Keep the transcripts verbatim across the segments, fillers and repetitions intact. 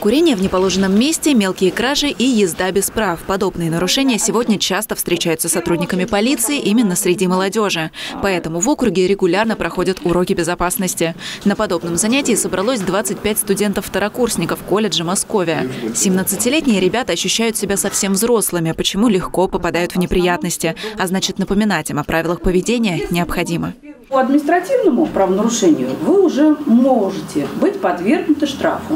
Курение в неположенном месте, мелкие кражи и езда без прав. Подобные нарушения сегодня часто встречаются сотрудниками полиции именно среди молодежи. Поэтому в округе регулярно проходят уроки безопасности. На подобном занятии собралось двадцать пять студентов-второкурсников колледжа Московия. семнадцатилетние ребята ощущают себя совсем взрослыми, почему легко попадают в неприятности. А значит, напоминать им о правилах поведения необходимо. По административному правонарушению вы уже можете быть подвергнуты штрафу.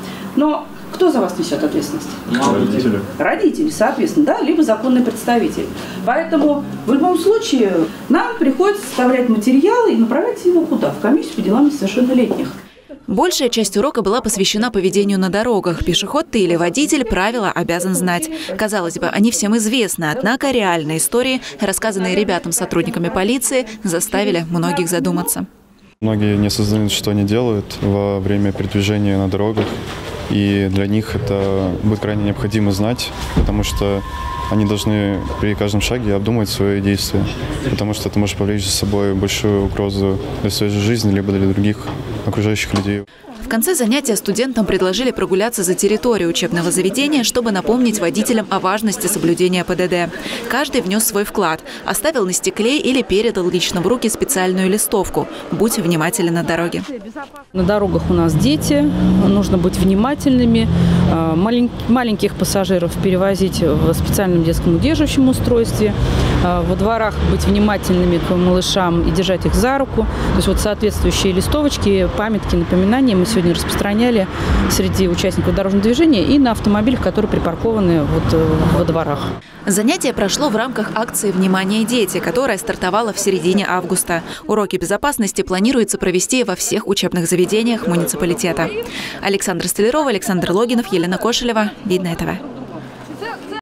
Но кто за вас несет ответственность? Родители. Родители, соответственно, да, либо законный представитель. Поэтому в любом случае нам приходится составлять материалы и направлять его куда? В комиссию по делам несовершеннолетних. Большая часть урока была посвящена поведению на дорогах. Пешеход ты или водитель правила обязан знать. Казалось бы, они всем известны, однако реальные истории, рассказанные ребятам-сотрудниками полиции, заставили многих задуматься. Многие не осознают, что они делают во время передвижения на дорогах. И для них это будет крайне необходимо знать, потому что они должны при каждом шаге обдумывать свои действия, потому что это может повлечь за собой большую угрозу для своей жизни, либо для других окружающих людей. В конце занятия студентам предложили прогуляться за территорию учебного заведения, чтобы напомнить водителям о важности соблюдения ПДД. Каждый внес свой вклад, оставил на стекле или передал лично в руки специальную листовку «Будь внимателен на дороге». На дорогах у нас дети, нужно быть внимательными, маленьких пассажиров перевозить в специальном детском удерживающем устройстве, во дворах быть внимательными к малышам и держать их за руку. То есть вот соответствующие листовочки, памятки, напоминания мы сегодня распространяли среди участников дорожного движения и на автомобилях, которые припаркованы вот во дворах. Занятие прошло в рамках акции «Внимание, дети», которая стартовала в середине августа. Уроки безопасности планируется провести во всех учебных заведениях муниципалитета. Александра Столярова, Александр Логинов, Елена Кошелева. Видное ТВ.